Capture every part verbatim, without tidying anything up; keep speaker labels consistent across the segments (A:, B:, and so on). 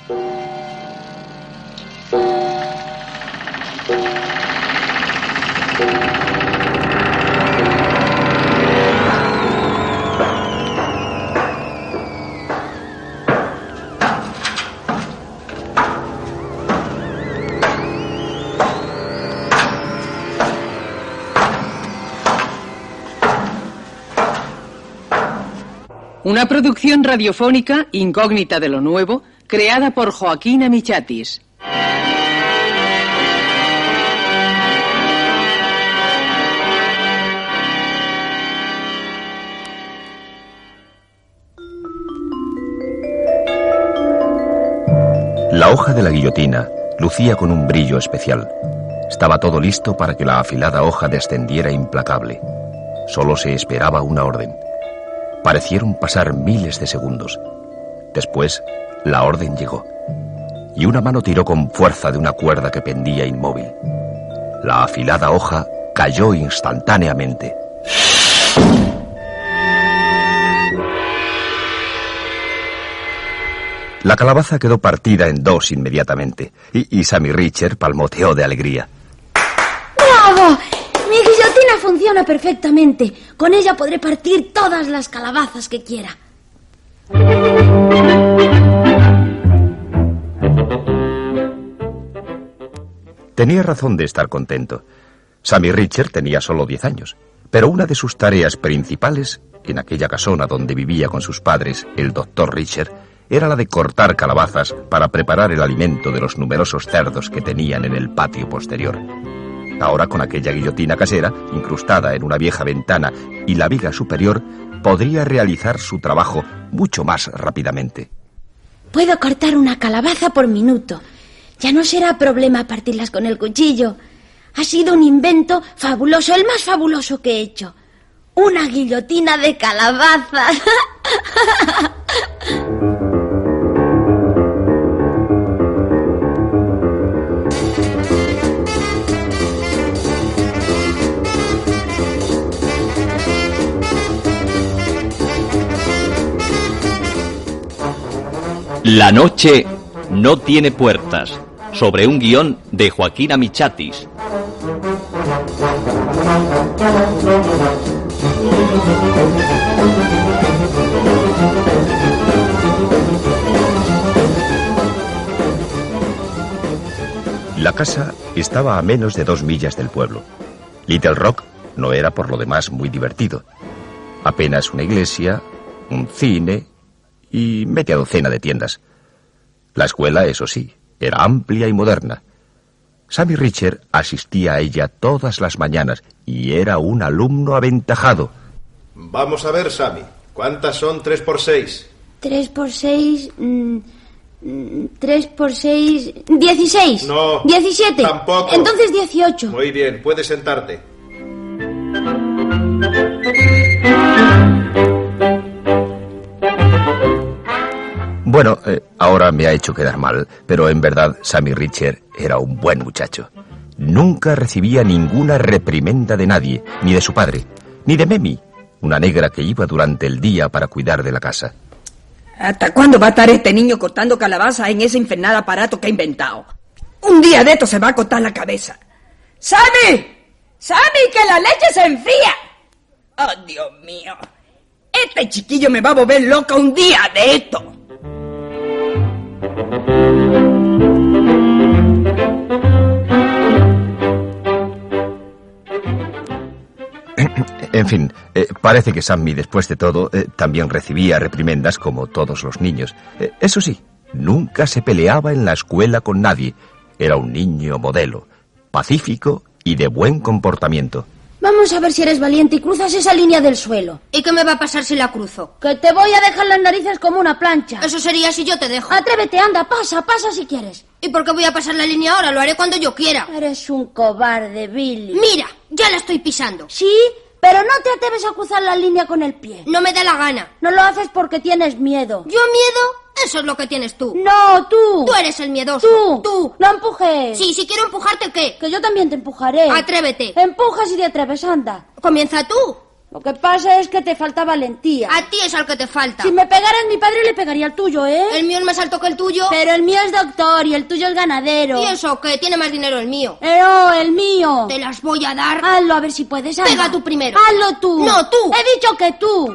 A: Una producción radiofónica incógnita de lo nuevo, creada por Joaquín Amichatis.
B: La hoja de la guillotina lucía con un brillo especial. Estaba todo listo para que la afilada hoja descendiera implacable. Solo se esperaba una orden. Parecieron pasar miles de segundos. Después, la orden llegó, y una mano tiró con fuerza de una cuerda que pendía inmóvil. La afilada hoja cayó instantáneamente. La calabaza quedó partida en dos inmediatamente, y, y Sammy Richer palmoteó de alegría.
C: ¡Bravo! Mi guillotina funciona perfectamente. Con ella podré partir todas las calabazas que quiera.
B: Tenía razón de estar contento. Sammy Richer tenía solo diez años, pero una de sus tareas principales, en aquella casona donde vivía con sus padres, el doctor Richer, era la de cortar calabazas para preparar el alimento de los numerosos cerdos que tenían en el patio posterior. Ahora, con aquella guillotina casera, incrustada en una vieja ventana y la viga superior, podría realizar su trabajo mucho más rápidamente.
C: Puedo cortar una calabaza por minuto. Ya no será problema partirlas con el cuchillo. Ha sido un invento fabuloso, el más fabuloso que he hecho. Una guillotina de calabazas.
D: La noche no tiene puertas, sobre un guión de Joaquín Amichatis.
B: La casa estaba a menos de dos millas del pueblo. Little Rock no era por lo demás muy divertido. Apenas una iglesia, un cine y media docena de tiendas. La escuela, eso sí, era amplia y moderna. Sammy Richer asistía a ella todas las mañanas y era un alumno aventajado.
E: Vamos a ver, Sammy. ¿Cuántas son tres por seis?
C: Tres por seis... Mmm, tres por seis... dieciséis.
E: No.
C: Diecisiete.
E: Tampoco.
C: Entonces dieciocho.
E: Muy bien, puedes sentarte.
B: Bueno, eh, ahora me ha hecho quedar mal, pero en verdad Sammy Richer era un buen muchacho. Nunca recibía ninguna reprimenda de nadie, ni de su padre, ni de Memi, una negra que iba durante el día para cuidar de la casa.
F: ¿Hasta cuándo va a estar este niño cortando calabaza en ese infernal aparato que ha inventado? Un día de esto se va a cortar la cabeza. ¡Sammy! ¡Sammy, que la leche se enfría! ¡Oh, Dios mío! Este chiquillo me va a volver loca un día de esto.
B: En fin, eh, parece que Sammy, después de todo, eh, también recibía reprimendas como todos los niños. Eh, eso sí, nunca se peleaba en la escuela con nadie. Era un niño modelo, pacífico y de buen comportamiento.
C: Vamos a ver si eres valiente y cruzas esa línea del suelo.
G: ¿Y qué me va a pasar si la cruzo?
C: Que te voy a dejar las narices como una plancha.
G: Eso sería si yo te dejo.
C: Atrévete, anda, pasa, pasa si quieres.
G: ¿Y por qué voy a pasar la línea ahora? Lo haré cuando yo quiera.
C: Eres un cobarde, Billy.
G: Mira, ya la estoy pisando.
C: Sí, pero no te atreves a cruzar la línea con el pie.
G: No me da la gana.
C: No lo haces porque tienes miedo.
G: ¿Yo miedo? Eso es lo que tienes tú.
C: No, tú.
G: Tú eres el miedoso.
C: Tú.
G: Tú.
C: No empujes.
G: Sí, si quiero empujarte, ¿qué?
C: Que yo también te empujaré.
G: Atrévete.
C: Empuja si te atreves, anda.
G: Comienza tú.
C: Lo que pasa es que te falta valentía.
G: A ti es al que te falta.
C: Si me pegaras mi padre le pegaría al tuyo, ¿eh?
G: El mío es más alto que el tuyo.
C: Pero el mío es doctor y el tuyo es ganadero.
G: ¿Y eso? Que tiene más dinero el mío.
C: Pero el mío.
G: Te las voy a dar.
C: Hazlo a ver si puedes. Anda.
G: Pega tú primero.
C: Hazlo tú.
G: No, tú.
C: He dicho que tú.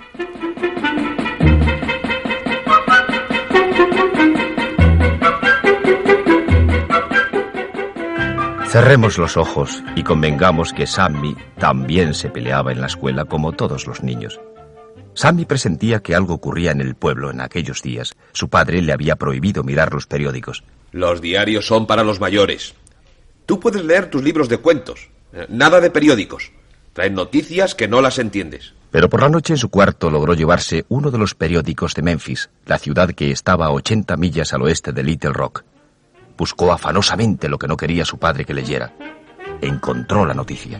B: Cerremos los ojos y convengamos que Sammy también se peleaba en la escuela como todos los niños. Sammy presentía que algo ocurría en el pueblo en aquellos días. Su padre le había prohibido mirar los periódicos.
H: Los diarios son para los mayores. Tú puedes leer tus libros de cuentos. Nada de periódicos. Traen noticias que no las entiendes.
B: Pero por la noche en su cuarto logró llevarse uno de los periódicos de Memphis, la ciudad que estaba a ochenta millas al oeste de Little Rock. Buscó afanosamente lo que no quería su padre que leyera. Encontró la noticia.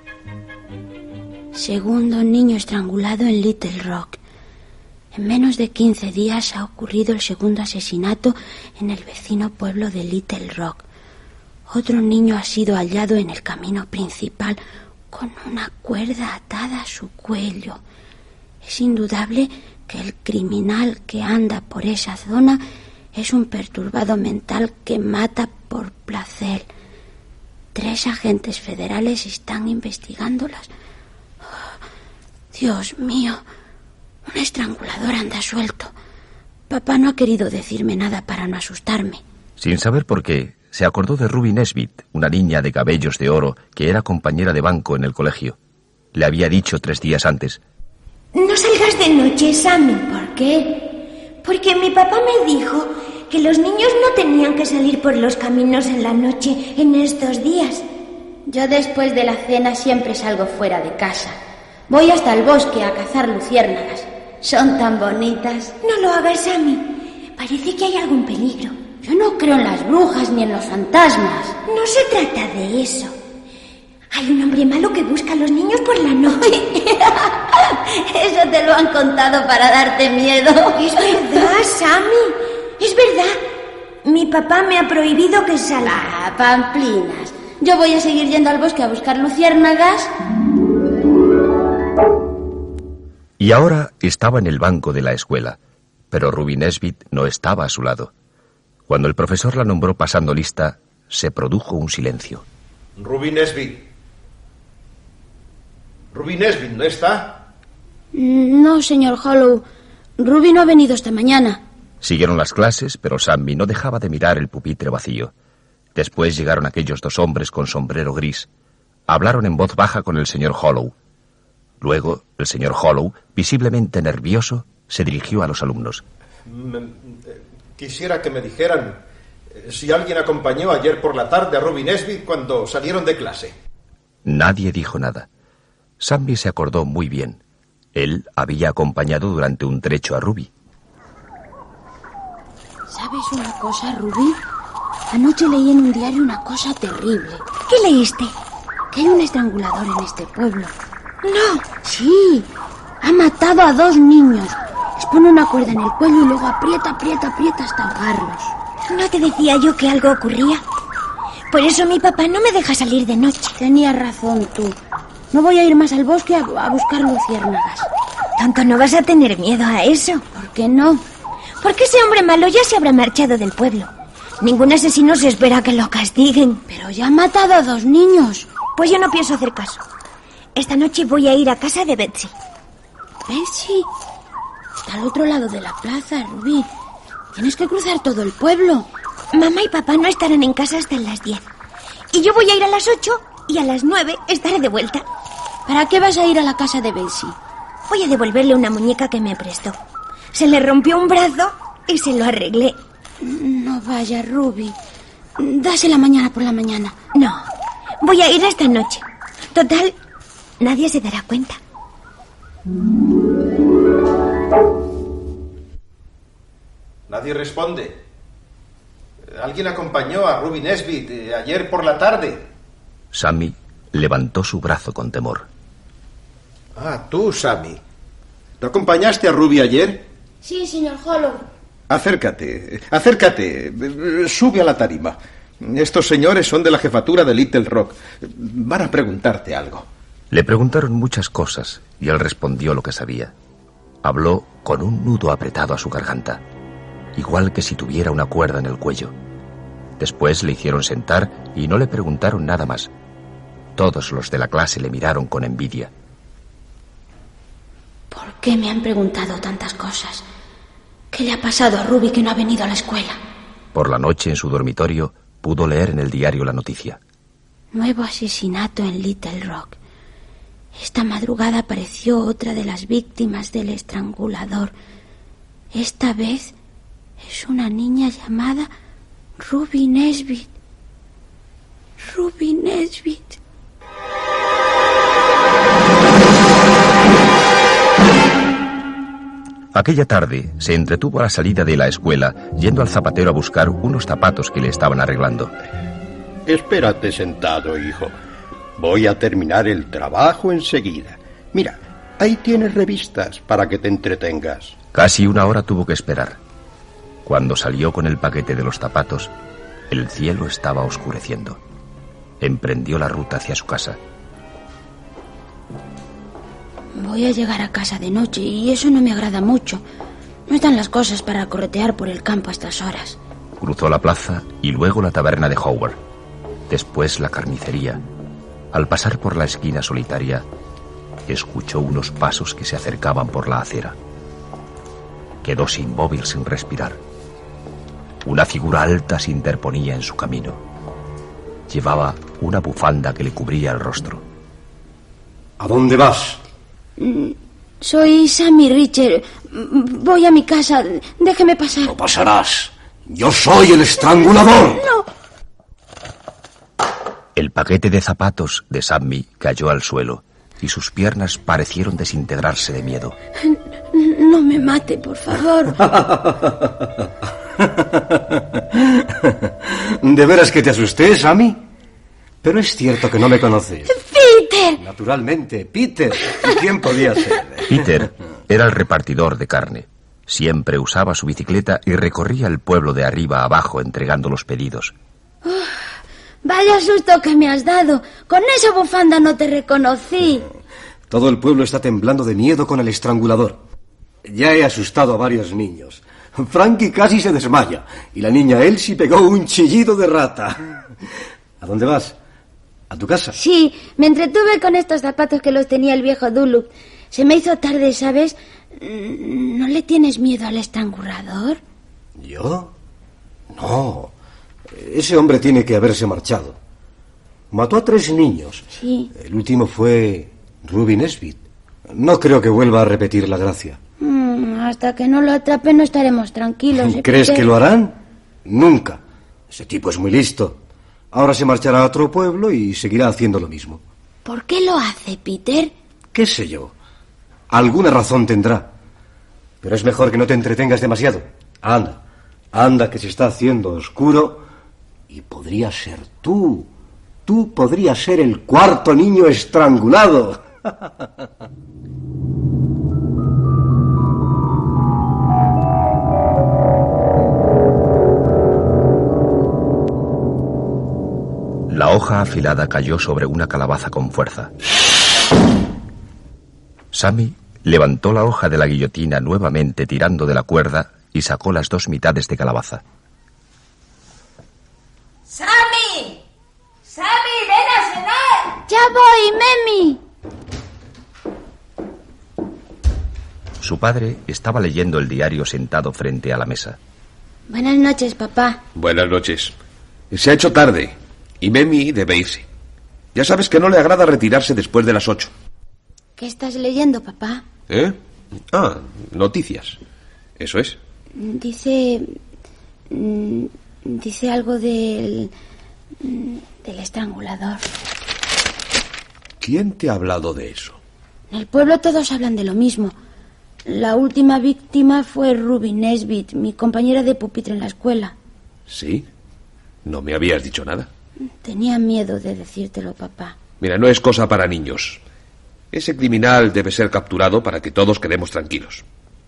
C: Segundo niño estrangulado en Little Rock. En menos de quince días ha ocurrido el segundo asesinato en el vecino pueblo de Little Rock. Otro niño ha sido hallado en el camino principal con una cuerda atada a su cuello. Es indudable que el criminal que anda por esa zona es un perturbado mental que mata por placer. Tres agentes federales están investigándolas. Oh, Dios mío, un estrangulador anda suelto. Papá no ha querido decirme nada para no asustarme.
B: Sin saber por qué, se acordó de Ruby Nesbit, una niña de cabellos de oro que era compañera de banco en el colegio. Le había dicho tres días antes:
I: No salgas de noche, Sammy.
C: ¿Por qué?
I: Porque mi papá me dijo que los niños no tenían que salir por los caminos en la noche en estos días.
C: Yo después de la cena siempre salgo fuera de casa. Voy hasta el bosque a cazar luciérnagas. Son tan bonitas.
I: No lo hagas, Sammy. Parece que hay algún peligro.
C: Yo no creo en las brujas ni en los fantasmas.
I: No se trata de eso. Hay un hombre malo que busca a los niños por la noche.
C: Eso te lo han contado para darte miedo.
I: Es verdad, Sammy. Es verdad. Mi papá me ha prohibido que salga.
C: Ah, pamplinas. Yo voy a seguir yendo al bosque a buscar luciérnagas.
B: Y ahora estaba en el banco de la escuela, pero Ruby Nesbit no estaba a su lado. Cuando el profesor la nombró pasando lista, se produjo un silencio.
E: Ruby Nesbit. Ruby Nesbit, ¿no está?
C: No, señor Hollow. Ruby no ha venido esta mañana.
B: Siguieron las clases, pero Sammy no dejaba de mirar el pupitre vacío. Después llegaron aquellos dos hombres con sombrero gris. Hablaron en voz baja con el señor Hollow. Luego, el señor Hollow, visiblemente nervioso, se dirigió a los alumnos.
E: Me, eh, quisiera que me dijeran eh, si alguien acompañó ayer por la tarde a Ruby Nesbit cuando salieron de clase.
B: Nadie dijo nada. Sammy se acordó muy bien. Él había acompañado durante un trecho a Ruby.
C: ¿Sabes una cosa, Ruby? Anoche leí en un diario una cosa terrible.
I: ¿Qué leíste?
C: Que hay un estrangulador en este pueblo.
I: No.
C: Sí, ha matado a dos niños. Les pone una cuerda en el cuello y luego aprieta, aprieta, aprieta hasta ahogarlos.
I: ¿No te decía yo que algo ocurría? Por eso mi papá no me deja salir de noche.
C: Tenías razón tú. No voy a ir más al bosque a, a buscar luciérnagas.
I: Tonto, no vas a tener miedo a eso.
C: ¿Por qué no?
I: Porque ese hombre malo ya se habrá marchado del pueblo. Ningún asesino se espera que lo castiguen.
C: Pero ya ha matado a dos niños.
I: Pues yo no pienso hacer caso. Esta noche voy a ir a casa de Betsy.
C: ¿Betsy? Está al otro lado de la plaza, Ruby. Tienes que cruzar todo el pueblo.
I: Mamá y papá no estarán en casa hasta las diez. Y yo voy a ir a las ocho y a las nueve estaré de vuelta.
C: ¿Para qué vas a ir a la casa de Betsy?
I: Voy a devolverle una muñeca que me prestó. Se le rompió un brazo y se lo arreglé.
C: No vaya, Ruby. Dásela mañana por la mañana.
I: No, voy a ir esta noche. Total, nadie se dará cuenta.
E: Nadie responde. ¿Alguien acompañó a Ruby Nesbit eh, ayer por la tarde?
B: Sammy levantó su brazo con temor.
E: Ah, tú, Sammy. ¿No acompañaste a Ruby ayer?
C: Sí, señor Hollow.
E: Acércate, acércate. Sube a la tarima. Estos señores son de la jefatura de Little Rock. Van a preguntarte algo.
B: Le preguntaron muchas cosas y él respondió lo que sabía. Habló con un nudo apretado a su garganta, igual que si tuviera una cuerda en el cuello. Después le hicieron sentar y no le preguntaron nada más. Todos los de la clase le miraron con envidia.
C: ¿Por qué me han preguntado tantas cosas? ¿Qué le ha pasado a Ruby que no ha venido a la escuela?
B: Por la noche en su dormitorio pudo leer en el diario la noticia.
C: Nuevo asesinato en Little Rock. Esta madrugada apareció otra de las víctimas del estrangulador. Esta vez es una niña llamada Ruby Nesbit. Ruby Nesbit.
B: Aquella tarde se entretuvo a la salida de la escuela yendo al zapatero a buscar unos zapatos que le estaban arreglando.
J: Espérate sentado, hijo. Voy a terminar el trabajo enseguida. Mira, ahí tienes revistas para que te entretengas.
B: Casi una hora tuvo que esperar. Cuando salió con el paquete de los zapatos, el cielo estaba oscureciendo. Emprendió la ruta hacia su casa.
C: Voy a llegar a casa de noche y eso no me agrada mucho. No están las cosas para corretear por el campo a estas horas.
B: Cruzó la plaza y luego la taberna de Howard. Después la carnicería. Al pasar por la esquina solitaria, escuchó unos pasos que se acercaban por la acera. Quedó inmóvil sin respirar. Una figura alta se interponía en su camino. Llevaba una bufanda que le cubría el rostro.
K: ¿A dónde vas?
C: Soy Sammy Richer. Voy a mi casa. Déjeme pasar.
K: No pasarás. Yo soy el estrangulador.
C: No.
B: El paquete de zapatos de Sammy cayó al suelo y sus piernas parecieron desintegrarse de miedo.
C: No me mate, por favor.
K: ¿De veras que te asusté, Sammy? Pero es cierto que no me conoces.
C: ¡Peter!
K: Naturalmente, Peter. ¿Quién podía ser?
B: Peter era el repartidor de carne. Siempre usaba su bicicleta y recorría el pueblo de arriba a abajo entregando los pedidos.
C: Oh, vaya susto que me has dado. Con esa bufanda no te reconocí.
K: Todo el pueblo está temblando de miedo con el estrangulador. Ya he asustado a varios niños. Frankie casi se desmaya y la niña Elsie pegó un chillido de rata. ¿A dónde vas? ¿A tu casa?
C: Sí, me entretuve con estos zapatos que los tenía el viejo Duluth. Se me hizo tarde, ¿sabes? ¿No le tienes miedo al estrangulador?
K: ¿Yo? No. Ese hombre tiene que haberse marchado. Mató a tres niños.
C: Sí.
K: El último fue Ruby Nesbit. No creo que vuelva a repetir la gracia.
C: Mm, hasta que no lo atrapen no estaremos tranquilos. ¿eh,
K: ¿Crees
C: Peter?
K: que lo harán? Nunca. Ese tipo es muy listo. Ahora se marchará a otro pueblo y seguirá haciendo lo mismo.
C: ¿Por qué lo hace, Peter?
K: ¿Qué sé yo? Alguna razón tendrá. Pero es mejor que no te entretengas demasiado. Anda, anda que se está haciendo oscuro y podría ser tú. Tú podrías ser el cuarto niño estrangulado.
B: La hoja afilada cayó sobre una calabaza con fuerza. Sammy levantó la hoja de la guillotina nuevamente tirando de la cuerda y sacó las dos mitades de calabaza.
F: ¡Sammy! ¡Sammy, ven a cenar!
C: ¡Ya voy, Memi!
B: Su padre estaba leyendo el diario sentado frente a la mesa.
C: Buenas noches, papá.
H: Buenas noches. Se ha hecho tarde y Memi debe irse. Ya sabes que no le agrada retirarse después de las ocho.
C: ¿Qué estás leyendo, papá?
H: ¿Eh? Ah, noticias. Eso es.
C: Dice... mm, Dice algo del... del estrangulador.
H: ¿Quién te ha hablado de eso?
C: En el pueblo todos hablan de lo mismo. La última víctima fue Ruby Nesbit, mi compañera de pupitre en la escuela.
H: ¿Sí? No me habías dicho nada.
C: Tenía miedo de decírtelo, papá.
H: Mira, no es cosa para niños. Ese criminal debe ser capturado para que todos quedemos tranquilos.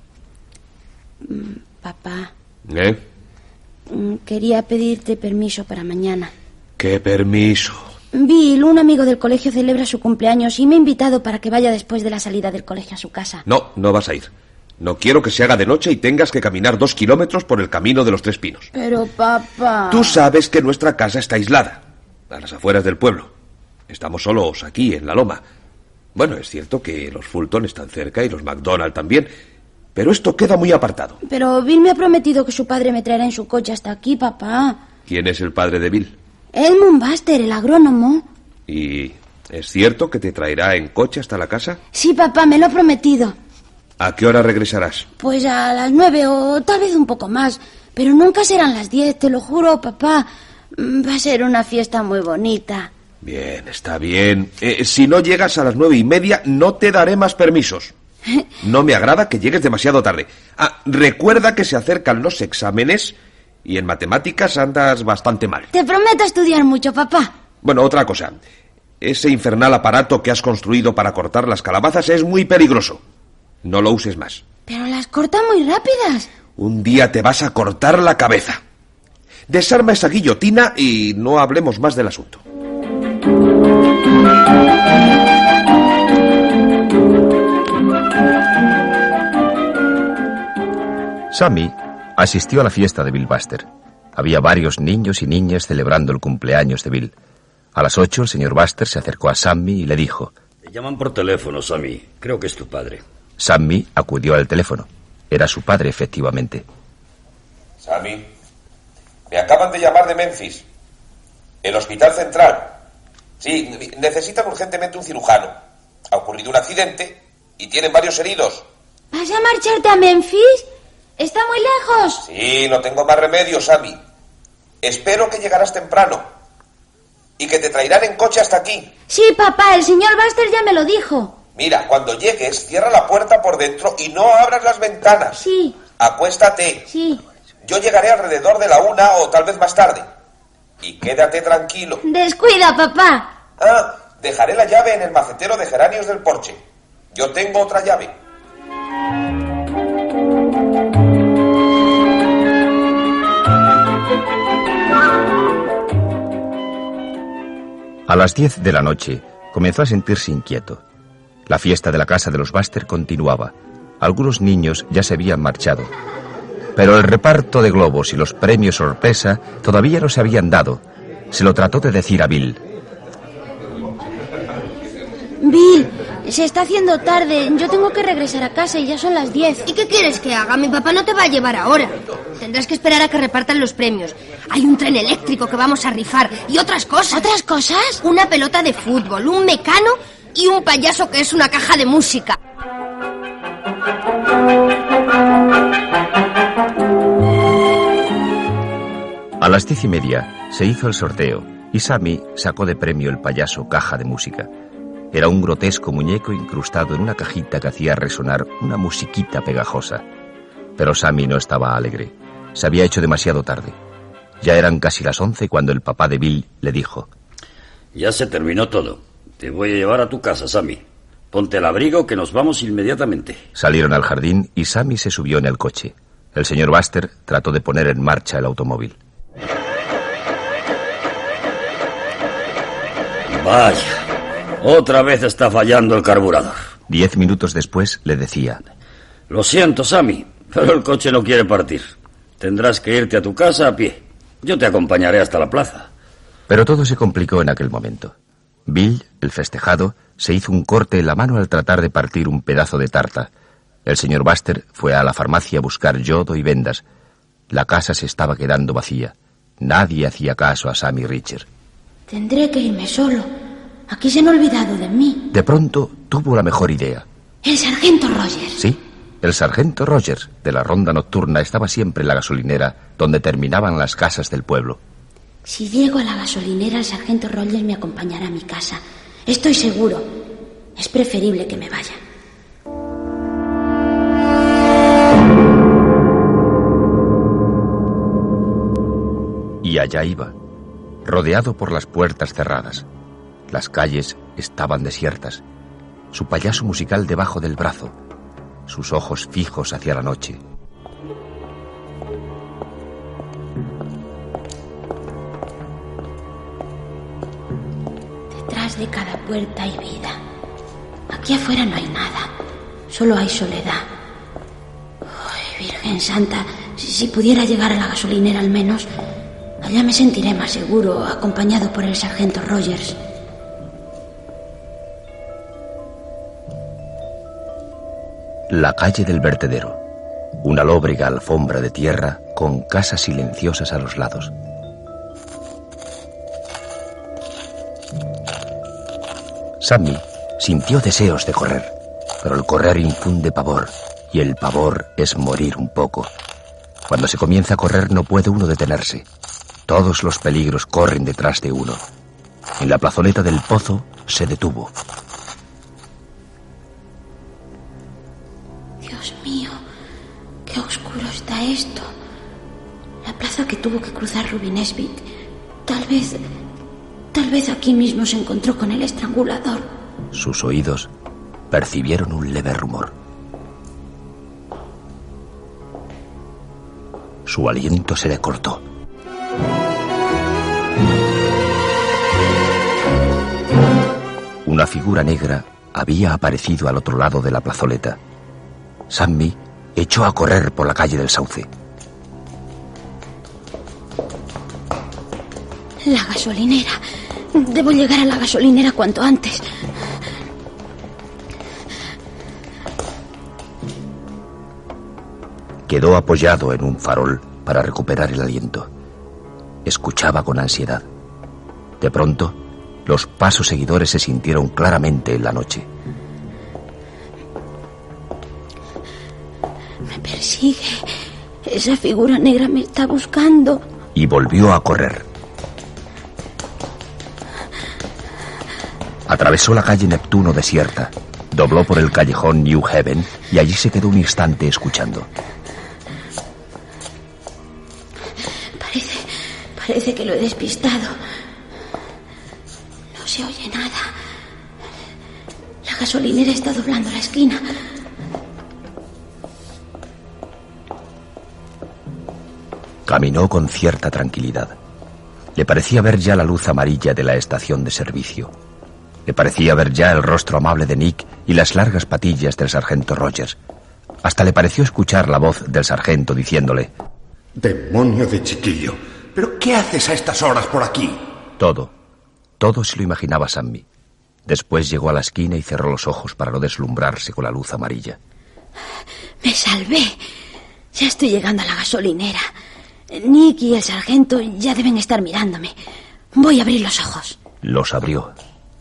C: Papá,
H: ¿Eh?
C: quería pedirte permiso para mañana.
H: ¿Qué permiso?
C: Bill, un amigo del colegio, celebra su cumpleaños y me ha invitado para que vaya después de la salida del colegio a su casa.
H: No, no vas a ir. No quiero que se haga de noche y tengas que caminar dos kilómetros por el camino de los Tres Pinos.
C: Pero, papá...
H: Tú sabes que nuestra casa está aislada, a las afueras del pueblo. Estamos solos aquí, en la loma. Bueno, es cierto que los Fulton están cerca y los McDonald también, pero esto queda muy apartado.
C: Pero Bill me ha prometido que su padre me traerá en su coche hasta aquí, papá.
H: ¿Quién es el padre de Bill?
C: Edmund Buster, el agrónomo.
H: ¿Y es cierto que te traerá en coche hasta la casa?
C: Sí, papá, me lo ha prometido.
H: ¿A qué hora regresarás?
C: Pues a las nueve o tal vez un poco más. Pero nunca serán las diez, te lo juro, papá. Va a ser una fiesta muy bonita.
H: Bien, está bien. Eh, si no llegas a las nueve y media, no te daré más permisos. No me agrada que llegues demasiado tarde. Ah, recuerda que se acercan los exámenes y en matemáticas andas bastante mal.
C: Te prometo estudiar mucho, papá.
H: Bueno, otra cosa. Ese infernal aparato que has construido para cortar las calabazas es muy peligroso. No lo uses más.
C: Pero las corta muy rápidas.
H: Un día te vas a cortar la cabeza. Desarma esa guillotina y no hablemos más del asunto.
B: Sammy asistió a la fiesta de Bill Buster. Había varios niños y niñas celebrando el cumpleaños de Bill. A las ocho, el señor Buster se acercó a Sammy y le dijo...
L: Te llaman por teléfono, Sammy. Creo que es tu padre.
B: Sammy acudió al teléfono. Era su padre, efectivamente.
H: Sammy, me acaban de llamar de Memphis. El Hospital Central. Sí, necesitan urgentemente un cirujano. Ha ocurrido un accidente y tienen varios heridos.
C: ¿Vas a marcharte a Memphis? ¿Está muy lejos?
H: Sí, no tengo más remedio, Sammy. Espero que llegarás temprano y que te traerán en coche hasta aquí.
C: Sí, papá, el señor Buster ya me lo dijo.
H: Mira, cuando llegues, cierra la puerta por dentro y no abras las ventanas.
C: Sí.
H: Acuéstate.
C: Sí.
H: Yo llegaré alrededor de la una o tal vez más tarde. Y quédate tranquilo.
C: Descuida, papá.
H: Ah, dejaré la llave en el macetero de geranios del porche. Yo tengo otra llave.
B: A las diez de la noche comenzó a sentirse inquieto. La fiesta de la casa de los Buster continuaba. Algunos niños ya se habían marchado. Pero el reparto de globos y los premios sorpresa todavía no se habían dado. Se lo trató de decir a Bill.
C: Bill, se está haciendo tarde. Yo tengo que regresar a casa y ya son las diez.
G: ¿Y qué quieres que haga? Mi papá no te va a llevar ahora. Tendrás que esperar a que repartan los premios. Hay un tren eléctrico que vamos a rifar y otras cosas.
C: ¿Otras cosas?
G: Una pelota de fútbol, un mecano y un payaso que es una caja de música.
B: A las diez y media se hizo el sorteo y Sammy sacó de premio el payaso caja de música. Era un grotesco muñeco incrustado en una cajita que hacía resonar una musiquita pegajosa. Pero Sammy no estaba alegre. Se había hecho demasiado tarde. Ya eran casi las once cuando el papá de Bill le dijo:
L: Ya se terminó todo. Te voy a llevar a tu casa, Sammy. Ponte el abrigo que nos vamos inmediatamente.
B: Salieron al jardín y Sammy se subió en el coche. El señor Buster trató de poner en marcha el automóvil.
L: Vaya, otra vez está fallando el carburador.
B: Diez minutos después le decía:
L: Lo siento, Sammy, pero el coche no quiere partir. Tendrás que irte a tu casa a pie. Yo te acompañaré hasta la plaza.
B: Pero todo se complicó en aquel momento. Bill, el festejado, se hizo un corte en la mano al tratar de partir un pedazo de tarta. El señor Buster fue a la farmacia a buscar yodo y vendas. La casa se estaba quedando vacía. Nadie hacía caso a Sammy Richer.
C: Tendré que irme solo. Aquí se han olvidado de mí.
B: De pronto tuvo la mejor idea.
C: El sargento Rogers.
B: Sí, el sargento Rogers de la ronda nocturna estaba siempre en la gasolinera donde terminaban las casas del pueblo.
C: Si llego a la gasolinera, el sargento Rogers me acompañará a mi casa. Estoy seguro. Es preferible que me vaya.
B: Y allá iba, rodeado por las puertas cerradas. Las calles estaban desiertas. Su payaso musical debajo del brazo. Sus ojos fijos hacia la noche.
C: detrás de cada puerta hay vida. Aquí afuera no hay nada, solo hay soledad. Ay, Virgen Santa, si, si pudiera llegar a la gasolinera al menos, allá me sentiré más seguro, acompañado por el sargento Rogers.
B: La calle del vertedero. Una lóbrega alfombra de tierra con casas silenciosas a los lados. Sammy sintió deseos de correr, pero el correr infunde pavor, y el pavor es morir un poco. Cuando se comienza a correr no puede uno detenerse. Todos los peligros corren detrás de uno. En la plazoleta del pozo se detuvo.
C: Dios mío, qué oscuro está esto. La plaza que tuvo que cruzar Ruby Nesbit. Tal vez... Tal vez aquí mismo se encontró con el estrangulador.
B: Sus oídos percibieron un leve rumor. Su aliento se le cortó. Una figura negra había aparecido al otro lado de la plazoleta. Sammy echó a correr por la calle del Sauce.
C: La gasolinera. Debo llegar a la gasolinera cuanto antes.
B: Quedó apoyado en un farol para recuperar el aliento. Escuchaba con ansiedad. De pronto, los pasos seguidores se sintieron claramente en la noche.
C: Me persigue. Esa figura negra me está buscando.
B: Y volvió a correr. Atravesó la calle Neptuno desierta, dobló por el callejón New Haven y allí se quedó un instante escuchando.
C: Parece, parece que lo he despistado. No se oye nada. La gasolinera está doblando la esquina.
B: Caminó con cierta tranquilidad. Le parecía ver ya la luz amarilla de la estación de servicio. Le parecía ver ya el rostro amable de Nick y las largas patillas del sargento Rogers. Hasta le pareció escuchar la voz del sargento diciéndole:
J: ¡Demonio de chiquillo! ¿Pero qué haces a estas horas por aquí?
B: Todo, todo se lo imaginaba Sammy. Después llegó a la esquina y cerró los ojos para no deslumbrarse con la luz amarilla.
C: Me salvé. Ya estoy llegando a la gasolinera. Nick y el sargento ya deben estar mirándome. Voy a abrir los ojos.
B: Los abrió.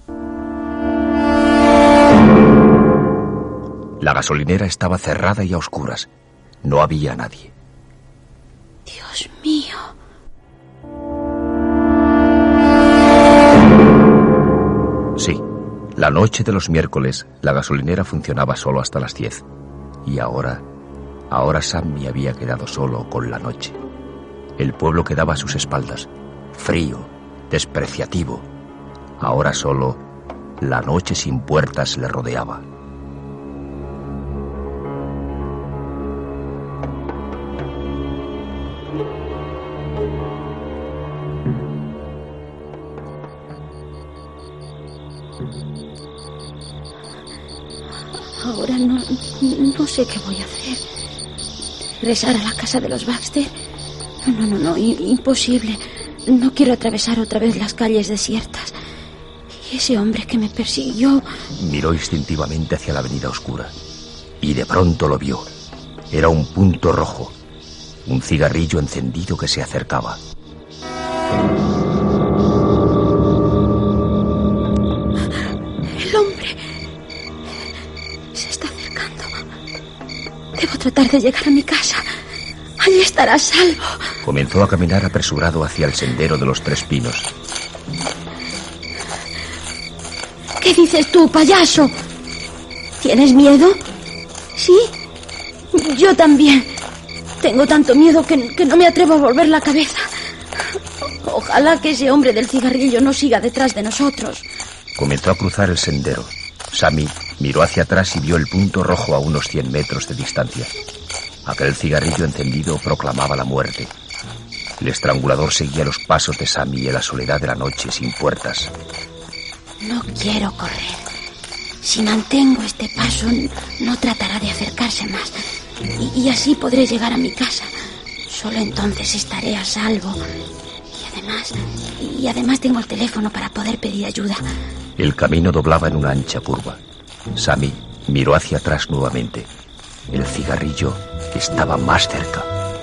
B: La gasolinera estaba cerrada y a oscuras. No había nadie.
C: Dios mío.
B: Sí, la noche de los miércoles la gasolinera funcionaba solo hasta las diez. Y ahora, ahora Sammy había quedado solo con la noche. El pueblo quedaba a sus espaldas, frío, despreciativo. Ahora solo la noche sin puertas le rodeaba.
C: Ahora no, no sé qué voy a hacer. ¿Regresar a la casa de los Baxter? No, no, no, imposible. No quiero atravesar otra vez las calles desiertas. Y ese hombre que me persiguió...
B: Miró instintivamente hacia la avenida oscura. Y de pronto lo vio. Era un punto rojo. Un cigarrillo encendido que se acercaba.
C: El hombre... se está acercando. Debo tratar de llegar a mi casa. Allí estará a salvo.
B: Comenzó a caminar apresurado hacia el sendero de los Tres Pinos.
C: ¿Qué dices tú, payaso? ¿Tienes miedo? ¿Sí? Yo también. Tengo tanto miedo que, que no me atrevo a volver la cabeza. Ojalá que ese hombre del cigarrillo no siga detrás de nosotros.
B: Comenzó a cruzar el sendero. Sammy miró hacia atrás y vio el punto rojo a unos cien metros de distancia. Aquel cigarrillo encendido proclamaba la muerte. El estrangulador seguía los pasos de Sammy en la soledad de la noche sin puertas.
C: No quiero correr. Si mantengo este paso, no tratará de acercarse más. Y, y así podré llegar a mi casa. Solo entonces estaré a salvo. Y además, y además tengo el teléfono para poder pedir ayuda.
B: El camino doblaba en una ancha curva. Sammy miró hacia atrás nuevamente. El cigarrillo estaba más cerca.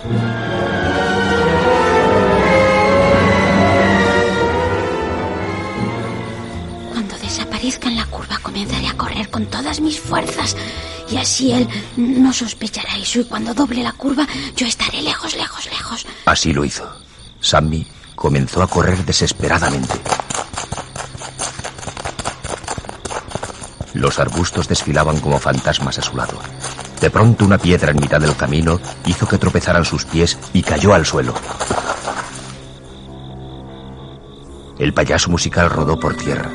C: Cuando desaparezca en la curva, comenzaré a correr con todas mis fuerzas. Y así él no sospechará eso. Y cuando doble la curva, yo estaré lejos, lejos, lejos.
B: Así lo hizo. Sammy comenzó a correr desesperadamente. Los arbustos desfilaban como fantasmas a su lado. De pronto una piedra en mitad del camino hizo que tropezaran sus pies y cayó al suelo. El payaso musical rodó por tierra.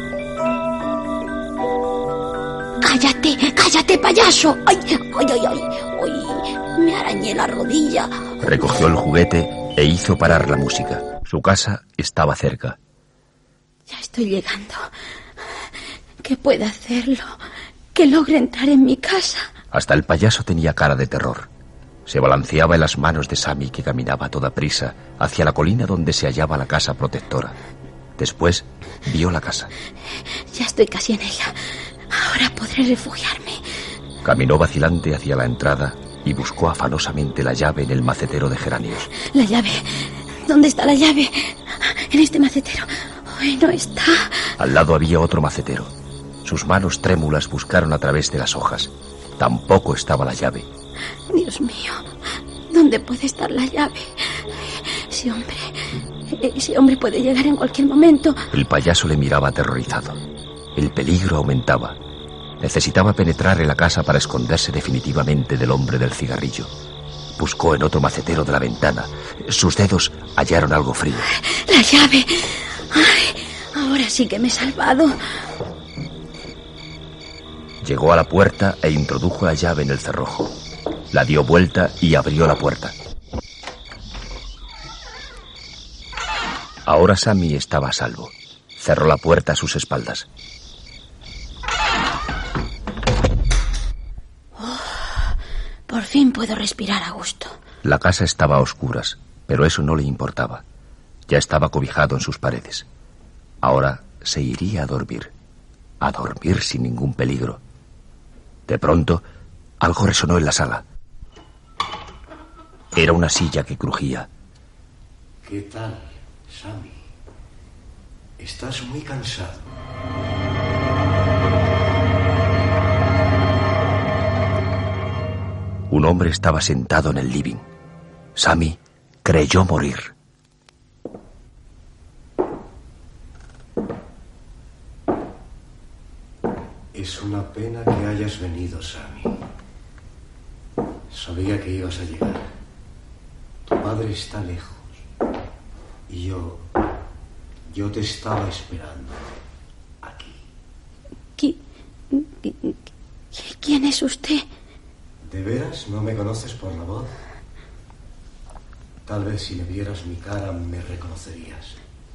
C: ¡Cállate! ¡Cállate, payaso! ¡Ay, ay, ay, ay! ¡Ay! Me arañé la rodilla.
B: Recogió el juguete e hizo parar la música. Su casa estaba cerca.
C: Ya estoy llegando. Que pueda hacerlo. Que logre entrar en mi casa.
B: Hasta el payaso tenía cara de terror. Se balanceaba en las manos de Sammy, que caminaba a toda prisa hacia la colina donde se hallaba la casa protectora. Después vio la casa.
C: Ya estoy casi en ella. Ahora podré refugiarme.
B: Caminó vacilante hacia la entrada y buscó afanosamente la llave en el macetero de geranios.
C: La llave. ¿Dónde está la llave? En este macetero. Ay, no está.
B: Al lado había otro macetero. Sus manos trémulas buscaron a través de las hojas. Tampoco estaba la llave.
C: Dios mío, ¿dónde puede estar la llave? Ese hombre, ese hombre puede llegar en cualquier momento.
B: El payaso le miraba aterrorizado. El peligro aumentaba. Necesitaba penetrar en la casa para esconderse definitivamente del hombre del cigarrillo. Buscó en otro macetero de la ventana. Sus dedos hallaron algo frío.
C: ¡La llave! ¡Ay! Ahora sí que me he salvado.
B: Llegó a la puerta e introdujo la llave en el cerrojo. La dio vuelta y abrió la puerta. Ahora Sammy estaba a salvo. Cerró la puerta a sus espaldas.
C: Oh, por fin puedo respirar a gusto.
B: La casa estaba a oscuras, pero eso no le importaba. Ya estaba cobijado en sus paredes. Ahora se iría a dormir. A dormir sin ningún peligro. De pronto, algo resonó en la sala. Era una silla que crujía.
K: ¿Qué tal, Sammy? Estás muy cansado.
B: Un hombre estaba sentado en el living. Sammy creyó morir.
K: Es una pena que hayas venido, Sammy. Sabía que ibas a llegar. Tu padre está lejos. Y yo... Yo te estaba esperando. Aquí.
C: ¿Qui- ¿Quién es usted?
K: ¿De veras no me conoces por la voz? Tal vez si me vieras mi cara me reconocerías.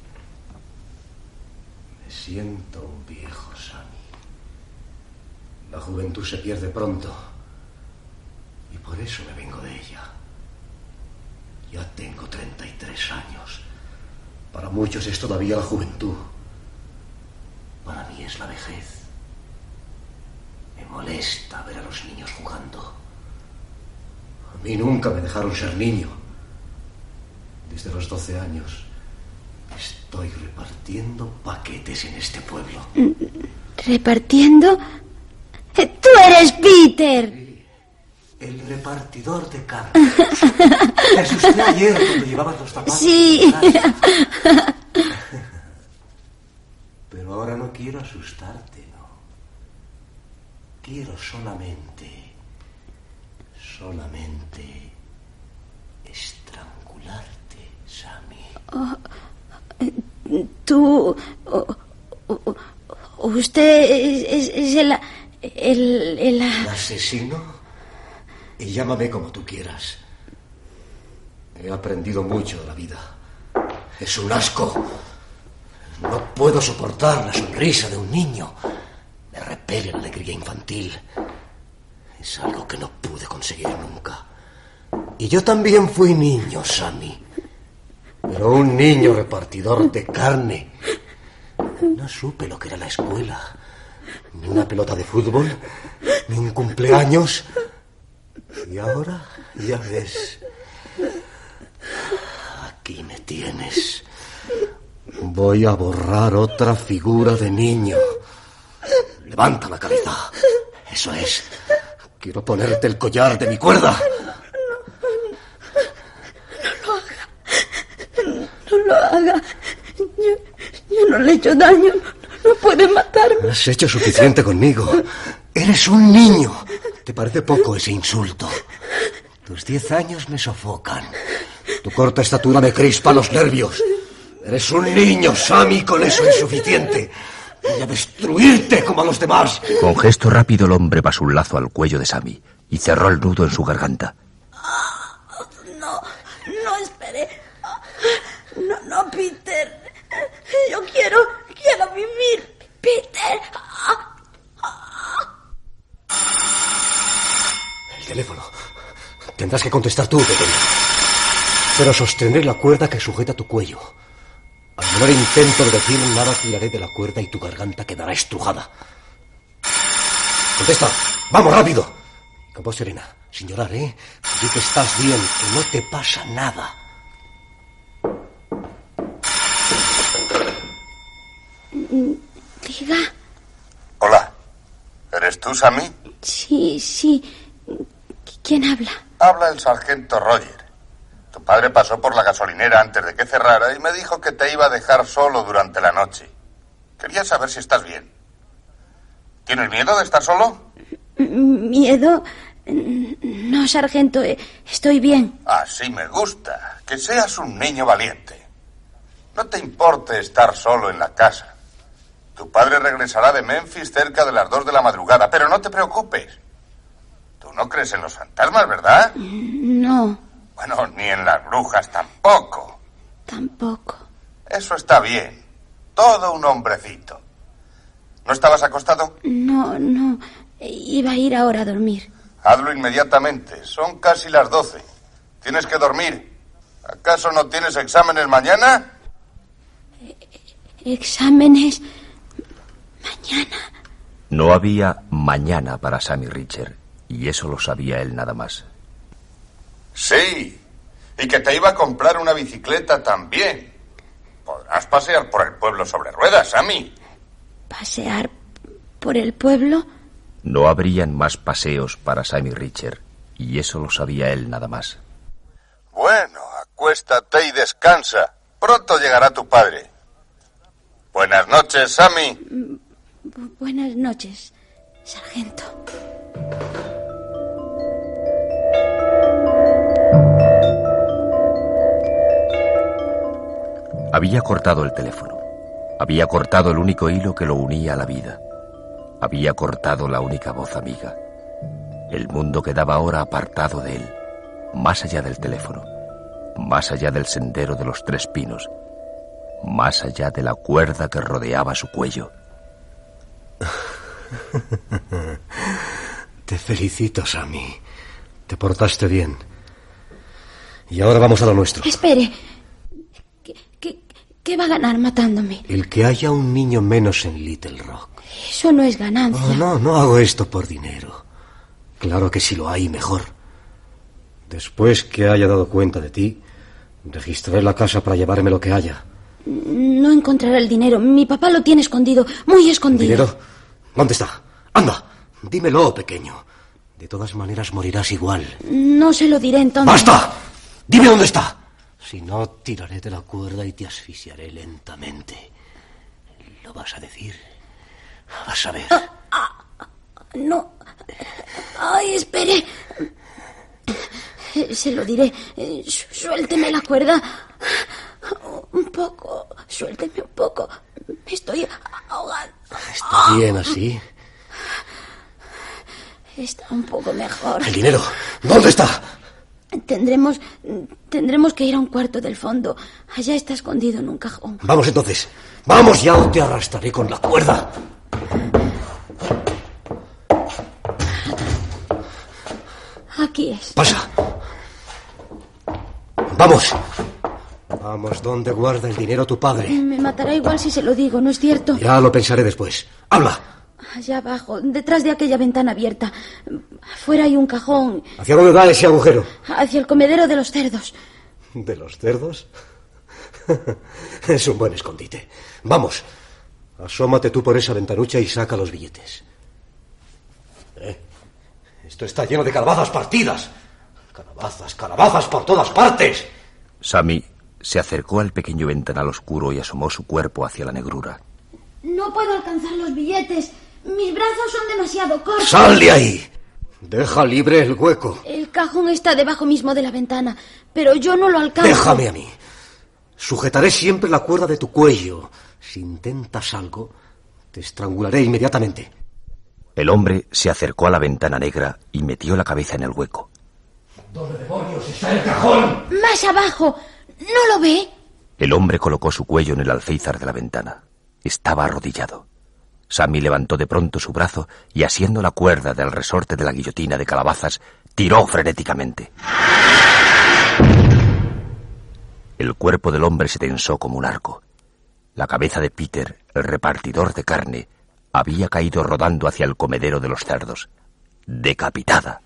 K: Me siento un viejo, Sammy. La juventud se pierde pronto. Y por eso me vengo de ella. Ya tengo treinta y tres años. Para muchos es todavía la juventud. Para mí es la vejez. Me molesta ver a los niños jugando. A mí nunca me dejaron ser niño. Desde los doce años estoy repartiendo paquetes en este pueblo.
C: ¿Repartiendo? ¡Tú eres Peter!
K: El repartidor de cartas. ¿Te asusté ayer cuando llevabas los zapatos?
C: Sí.
K: Pero ahora no quiero asustarte, ¿no? Quiero solamente... Solamente... estrangularte, Sammy.
C: Oh, tú... oh, oh, usted es, es, es el... El... El...
K: ¿El asesino? Y llámame como tú quieras. He aprendido mucho de la vida. Es un asco. No puedo soportar la sonrisa de un niño. Me repele la alegría infantil. Es algo que no pude conseguir nunca. Y yo también fui niño, Sammy. Pero un niño repartidor de carne. No supe lo que era la escuela. Ni una pelota de fútbol. Ni un cumpleaños. Y ahora, ya ves... Aquí me tienes. Voy a borrar otra figura de niño. Levanta la cabeza. Eso es. Quiero ponerte el collar de mi cuerda.
C: No lo haga. Yo, yo no le he hecho daño. No, no puede matarme.
K: Has hecho suficiente conmigo. Eres un niño. ¿Te parece poco ese insulto? Tus diez años me sofocan. Tu corta estatura me crispa los nervios. Eres un niño, Sammy, con eso es suficiente. Voy a destruirte como a los demás.
B: Con gesto rápido el hombre pasó un lazo al cuello de Sammy y cerró el nudo en su garganta.
C: No, no, espere. No, no, Peter. Yo quiero, quiero vivir. Peter.
K: El teléfono. Tendrás que contestar tú, pequeño. Pero sostendré la cuerda que sujeta tu cuello. Al menor intento de decir nada, tiraré de la cuerda y tu garganta quedará estrujada. Contesta. Vamos, rápido. Con voz serena, sin llorar, ¿eh? Di que estás bien, que no te pasa nada.
C: Diga.
M: Hola. ¿Eres tú, Sammy?
C: Sí, sí. ¿Quién habla?
M: Habla el sargento Roger. Tu padre pasó por la gasolinera antes de que cerrara y me dijo que te iba a dejar solo durante la noche. Quería saber si estás bien. ¿Tienes miedo de estar solo?
C: ¿Miedo? No, sargento, estoy bien.
M: Así me gusta, que seas un niño valiente. No te importe estar solo en la casa. Tu padre regresará de Memphis cerca de las dos de la madrugada, pero no te preocupes. Tú no crees en los fantasmas, ¿verdad?
C: No.
M: Bueno, ni en las brujas tampoco.
C: Tampoco.
M: Eso está bien. Todo un hombrecito. ¿No estabas acostado?
C: No, no. Iba a ir ahora a dormir.
M: Hazlo inmediatamente. Son casi las doce. Tienes que dormir. ¿Acaso no tienes exámenes mañana?
C: ¿Exámenes? Mañana.
B: No había mañana para Sammy Richer, y eso lo sabía él nada más.
M: Sí, y que te iba a comprar una bicicleta también. Podrás pasear por el pueblo sobre ruedas, Sammy.
C: ¿Pasear por el pueblo?
B: No habrían más paseos para Sammy Richer, y eso lo sabía él nada más.
M: Bueno, acuéstate y descansa. Pronto llegará tu padre. Buenas noches, Sammy.
C: Bu- buenas noches, sargento.
B: Había cortado el teléfono. Había cortado el único hilo que lo unía a la vida. Había cortado la única voz amiga. El mundo quedaba ahora apartado de él, más allá del teléfono, más allá del sendero de los tres pinos, más allá de la cuerda que rodeaba su cuello.
K: Te felicito, Sammy. Te portaste bien. Y ahora vamos a lo nuestro.
C: Espere. ¿Qué, qué, qué va a ganar matándome?
K: El que haya un niño menos en Little Rock.
C: Eso no es ganancia.
K: Oh, no, no hago esto por dinero. Claro que si lo hay, mejor. Después que haya dado cuenta de ti, registraré la casa para llevarme lo que haya.
C: No encontrará el dinero. Mi papá lo tiene escondido, muy escondido.
K: ¿Dinero? ¿Dónde está? Anda, dímelo, pequeño. De todas maneras morirás igual.
C: No se lo diré entonces.
K: ¡Basta! Dime dónde está. Si no, tiraré de la cuerda y te asfixiaré lentamente. ¿Lo vas a decir? Vas a ver.
C: Ah, ah, no. Ay, espere. Se lo diré. Suélteme la cuerda. Un poco. Suélteme un poco. Me estoy ahogando.
K: ¿Está bien así?
C: Está un poco mejor.
K: El dinero. ¿Dónde está?
C: Tendremos... tendremos que ir a un cuarto del fondo. Allá está escondido en un cajón.
K: Vamos entonces. Vamos ya o te arrastraré con la cuerda.
C: Aquí es.
K: Pasa. Vamos. Vamos, ¿dónde guarda el dinero tu padre?
C: Me matará igual si se lo digo, ¿no es cierto?
K: Ya lo pensaré después. ¡Habla!
C: Allá abajo, detrás de aquella ventana abierta. Afuera hay un cajón.
K: ¿Hacia dónde va ese agujero?
C: Hacia el comedero de los cerdos.
K: ¿De los cerdos? Es un buen escondite. Vamos. Asómate tú por esa ventanucha y saca los billetes. ¿Eh? Esto está lleno de calabazas partidas. Calabazas, calabazas por todas partes.
B: Sammy se acercó al pequeño ventanal oscuro y asomó su cuerpo hacia la negrura.
C: No puedo alcanzar los billetes. Mis brazos son demasiado cortos.
K: ¡Sal de ahí! Deja libre el hueco.
C: El cajón está debajo mismo de la ventana, pero yo no lo alcanzo.
K: Déjame a mí. Sujetaré siempre la cuerda de tu cuello. Si intentas algo, te estrangularé inmediatamente.
B: El hombre se acercó a la ventana negra y metió la cabeza en el hueco.
K: ¿Dónde demonios está el cajón?
C: ¡Más abajo! ¿No lo ve?
B: El hombre colocó su cuello en el alféizar de la ventana. Estaba arrodillado. Sammy levantó de pronto su brazo y, asiendo la cuerda del resorte de la guillotina de calabazas, tiró frenéticamente. El cuerpo del hombre se tensó como un arco. La cabeza de Peter, el repartidor de carne, había caído rodando hacia el comedero de los cerdos, decapitada.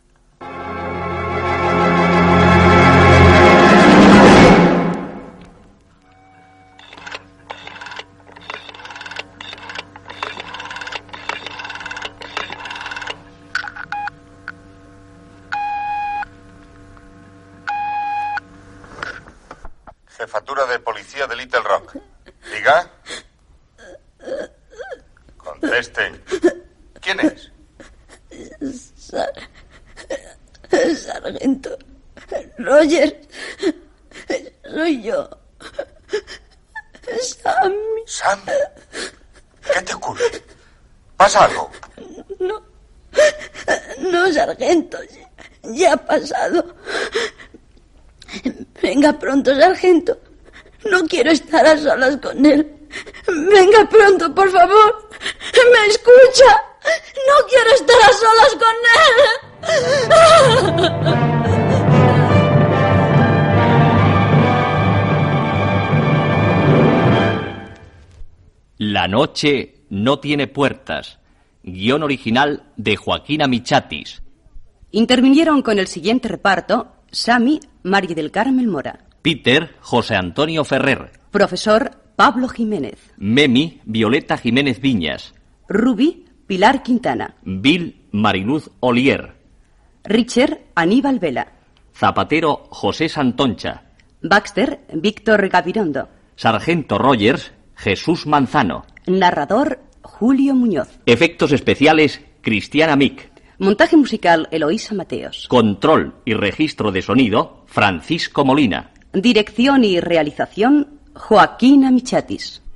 M: Jefatura de Policía de Little Rock. ¿Diga? Contesten. ¿Quién es?
C: Sar... Sargento Roger. Soy yo. Sammy.
M: ¿Sammy? ¿Qué te ocurre? ¿Pasa algo?
C: No. No, sargento. Ya ha pasado. Venga pronto, sargento. No quiero estar a solas con él. Venga pronto, por favor. ¿Me escucha? No quiero estar a solas con él.
D: La noche no tiene puertas. Guión original de Joaquín Amichatis.
N: Intervinieron con el siguiente reparto: Sammy, Mari del Carmel Mora.
D: Peter, José Antonio Ferrer.
N: Profesor, Pablo Jiménez.
D: Memi, Violeta Jiménez Viñas.
N: Ruby, Pilar Quintana.
D: Bill, Mariluz Olier.
N: Richard, Aníbal Vela.
D: Zapatero, José Santoncha.
N: Baxter, Víctor Gabirondo.
D: Sargento Rogers, Jesús Manzano.
N: Narrador, Julio Muñoz.
D: Efectos especiales, Cristiana Mick.
N: Montaje musical, Eloísa Mateos.
D: Control y registro de sonido, Francisco Molina.
N: Dirección y realización, Joaquín Amichatis.